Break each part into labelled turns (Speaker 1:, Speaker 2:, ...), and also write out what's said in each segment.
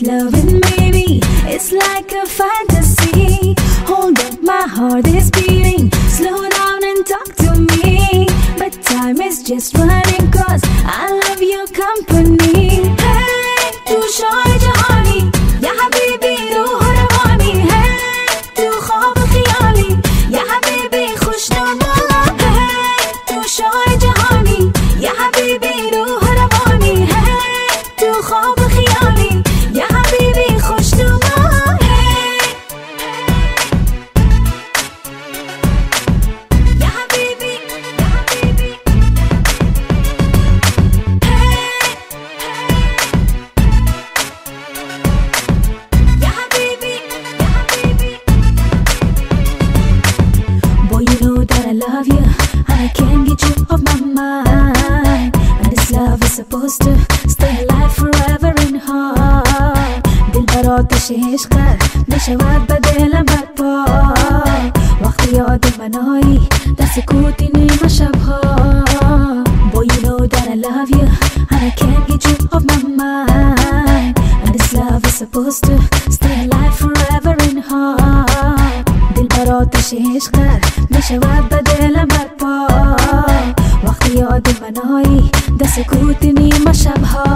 Speaker 1: loving, baby, it's like a fantasy. Hold up, my heart is beating. Slow down and talk to me. But time is just running, cause I love your company. Hey, tu shoy jahani, ya habibi ruh rawani. Hey, tu khwab khiyali, ya habibi khushnuma. Hey, tu shoy jahani, ya habibi ruh rawani. Hey, tu khwab khiyali, ya habibi khushnuma. I love you, I can't get you off my mind. And this love is supposed to stay alive forever in heart. Dil barot shishkar, nishawat badela barpa. Waqti yaad manoi, da sukuti ni mashabha. Boy, you know that I love you, and I can't get you off my mind. And this love is supposed to stay alive forever in heart. Dil barot shishkar, nishawat badela barpa. Waqti yaad manoi, da sukuti ni mashabha.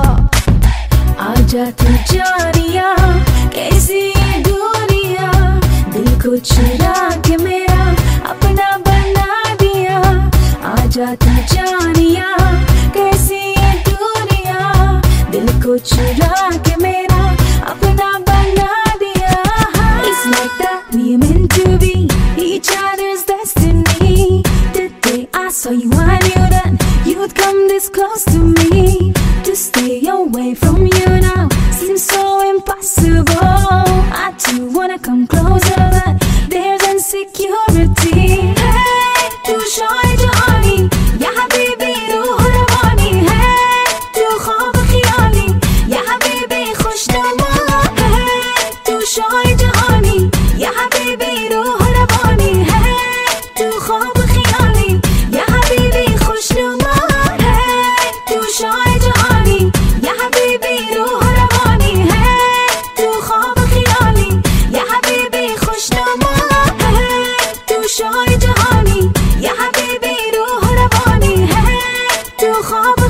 Speaker 1: आजा तू जानिया कैसी ये दुनिया, दिल को चुरा के मेरा अपना बना दिया. आजा तू जानिया कैसी ये दुनिया, दिल को चुरा के मेरा अपना बना दिया. It's like that we are meant to be each other's destiny. The day I saw you, I knew that you'd come this close to me. To stay away from you now seems so impossible. I too wanna come closer, but there's insecurity. Hey, tu shoy jahani, ya habibi ruh rawani. Hey, tu khwab khiyali, ya habibi khushnuma. Hey, tu shoy jahani, ya habibi ruh rawani. Hey, tu khwab khiyali, ya habibi khushnuma. Hey, tu shoy jahani, ya habibi ruh rawani. Hey, tu khwab khiyali, ya habibi khushnuma. Hey, tu shoy jahani, ya habibi ruh rawani. Hey, tu khwab